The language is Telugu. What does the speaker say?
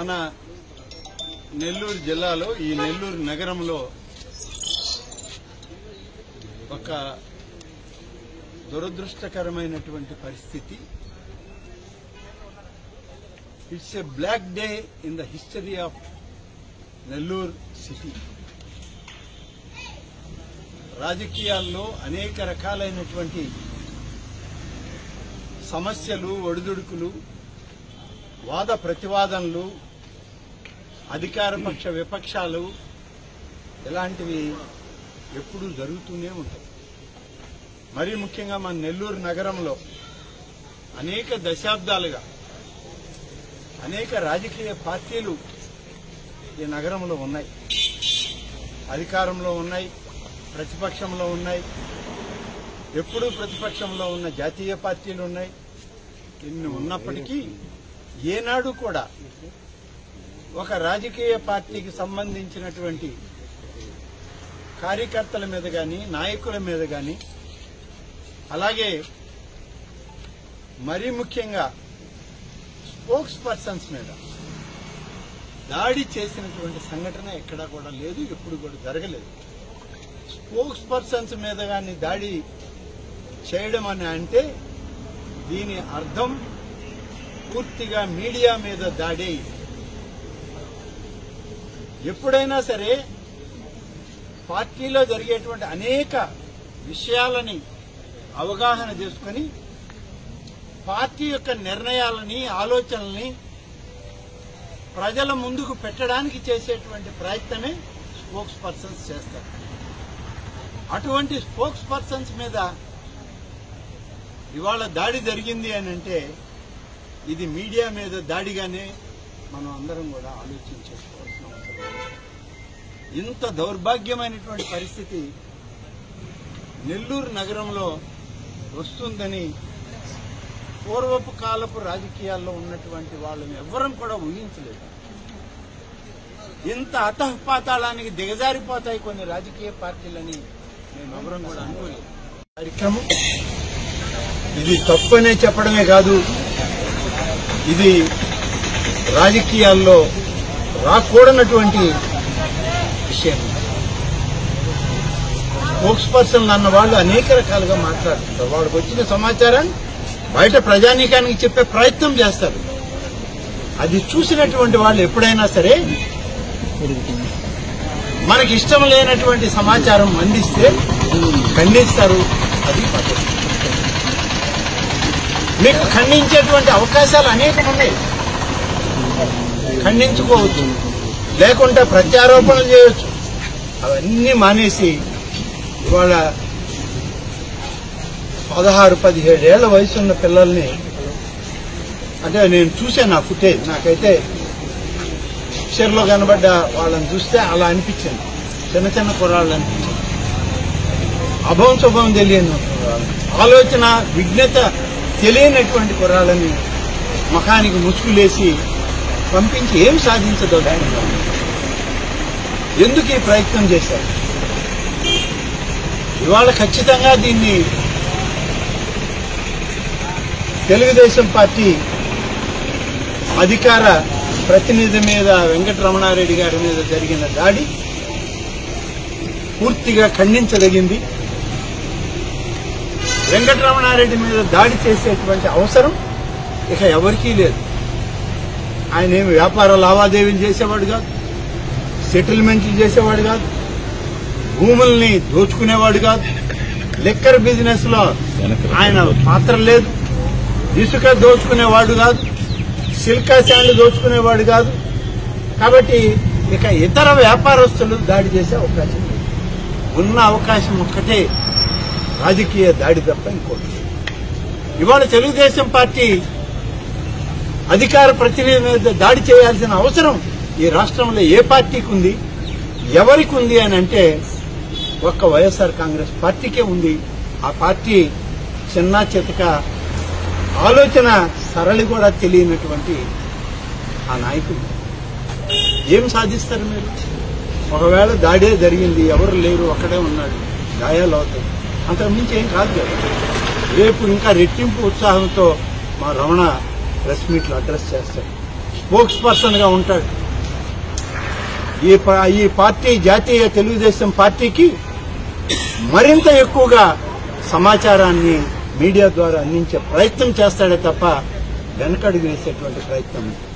మన నెల్లూరు జిల్లాలో ఈ నెల్లూరు నగరంలో ఒక దురదృష్టకరమైనటువంటి పరిస్థితి. It's a black day in the history of Nellore city. రాజకీయాల్లో అనేక రకాలైనటువంటి సమస్యలు, ఒడిదుడుకులు, వాద ప్రతివాదనలు, అధికార పక్ష విపక్షాలు ఇలాంటివి ఎప్పుడూ జరుగుతూనే ఉంటాయి. మరీ ముఖ్యంగా మన నెల్లూరు నగరంలో అనేక దశాబ్దాలుగా అనేక రాజకీయ పార్టీలు ఈ నగరంలో ఉన్నాయి. అధికారంలో ఉన్నాయి, ప్రతిపక్షంలో ఉన్నాయి, ఎప్పుడూ ప్రతిపక్షంలో ఉన్న జాతీయ పార్టీలు ఉన్నాయి. ఇన్ని ఉన్నప్పటికీ ఏనాడు కూడా ఒక రాజకీయ పార్టీకి సంబంధించినటువంటి కార్యకర్తల మీద గాని, నాయకుల మీద గాని, అలాగే మరీ ముఖ్యంగా స్పోక్స్ పర్సన్స్ మీద దాడి చేసినటువంటి సంఘటన ఎక్కడా కూడా లేదు, ఎప్పుడు కూడా జరగలేదు. స్పోక్స్ పర్సన్స్ మీద గాని దాడి చేయడం అని అంటే దీని అర్థం పూర్తిగా మీడియా మీద దాడి. ఎప్పుడైనా సరే పార్టీలో జరిగేటువంటి అనేక విషయాలని అవగాహన చేసుకుని పార్టీ యొక్క నిర్ణయాలని, ఆలోచనల్ని ప్రజల ముందుకు పెట్టడానికి చేసేటువంటి ప్రయత్నమే స్పోక్స్ పర్సన్స్ చేస్తారు. అటువంటి స్పోక్స్ పర్సన్స్ మీద ఇవాళ దాడి జరిగింది అని అంటే ఇది మీడియా మీద దాడిగానే మనం అందరం కూడా ఆలోచించుకోవాల్సిన అవసరం ఉంది. ఇంత దౌర్భాగ్యమైనటువంటి పరిస్థితి నెల్లూరు నగరంలో వస్తుందని పూర్వపు కాలపు రాజకీయాల్లో ఉన్నటువంటి వాళ్ళని ఎవ్వరం కూడా ఊహించలేదు. ఇంత అతఃపాతాళానికి దిగజారిపోతాయి కొన్ని రాజకీయ పార్టీలని మేము ఎవరం కూడా అనుకోలేదు. కార్యక్రమం ఇది తప్పనే చెప్పడమే కాదు, ఇది రాజకీయాల్లో రాకూడనటువంటి విషయం. స్పోక్స్ పర్సన్ అన్న వాళ్ళు అనేక రకాలుగా మాట్లాడుతుంటారు. వాళ్ళకి వచ్చిన సమాచారాన్ని బయట ప్రజానీకానికి చెప్పే ప్రయత్నం చేస్తారు. అది చూసినటువంటి వాళ్ళు ఎప్పుడైనా సరే మనకి ఇష్టం లేనటువంటి సమాచారం అందిస్తే ఖండిస్తారు. అది పద్ధతి. మీకు ఖండించేటువంటి అవకాశాలు అనేకం ఉన్నాయి. ఖండించుకోవచ్చు, లేకుంటే ప్రత్యారోపణలు చేయవచ్చు. అవన్నీ మానేసి ఇవాళ 16-17 ఏళ్ల వయసున్న పిల్లల్ని, అంటే నేను చూశాను ఆ ఫుటేజ్, నాకైతే పిక్చర్లో కనబడ్డ వాళ్ళని చూస్తే అలా అనిపించింది. చిన్న చిన్న కుర్రాళ్ళు అనిపించింది. అభవం శుభం తెలియని ఆలోచన విఘ్నత తెలియనటువంటి కుర్రాళ్ళని ముఖానికి ముసుగులేసి పంపించి ఏం సాధించదలుచుకున్నారు? ఎందుకు ఈ ప్రయత్నం చేశారు? ఇవాళ ఖచ్చితంగా దీన్ని తెలుగుదేశం పార్టీ అధికార ప్రతినిధి మీద, వెంకటరమణారెడ్డి గారి మీద జరిగిన దాడి పూర్తిగా ఖండించదగింది. వెంకటరమణారెడ్డి మీద దాడి చేసేటువంటి అవసరం ఇక ఎవరికీ లేదు. ఆయన ఏమి వ్యాపార లావాదేవీలు చేసేవాడు కాదు, సెటిల్మెంట్లు చేసేవాడు కాదు, భూముల్ని దోచుకునేవాడు కాదు, లిక్కర్ బిజినెస్ లో ఆయన పాత్ర లేదు, ఇసుక దోచుకునేవాడు కాదు, సిల్కా శాండ్ దోచుకునేవాడు కాదు. కాబట్టి ఇక ఇతర వ్యాపారస్తులు దాడి చేసే అవకాశం లేదు. ఉన్న అవకాశం ఒక్కటే రాజకీయ దాడి తప్ప ఇంకోటి. ఇవాళ తెలుగుదేశం పార్టీ అధికార ప్రతినిధి మీద దాడి చేయాల్సిన అవసరం ఈ రాష్ట్రంలో ఏ పార్టీకి ఉంది, ఎవరికి ఉంది అని అంటే ఒక్క వైఎస్ఆర్ కాంగ్రెస్ పార్టీకే ఉంది. ఆ పార్టీ చిన్న చితక ఆలోచన సరళి కూడా తెలియనటువంటి ఆ నాయకుడు ఏం సాధిస్తారు మీరు? ఒకవేళ దాడే జరిగింది, ఎవరు లేరు, ఒక్కడే ఉన్నాడు, గాయాలు అవుతాయి, అంతకుమించి ఏం కాదు కదా. రేపు ఇంకా రెట్టింపు ఉత్సాహంతో మా రమణ ప్రెస్ మీట్లు అడ్రస్ చేస్తారు. స్పోక్స్ పర్సన్ గా ఉంటాడు. ఈ పార్టీ జాతీయ తెలుగుదేశం పార్టీకి మరింత ఎక్కువగా సమాచారాన్ని మీడియా ద్వారా అందించే ప్రయత్నం చేస్తాడే తప్ప వెనకడుగు వేసేటువంటి ప్రయత్నం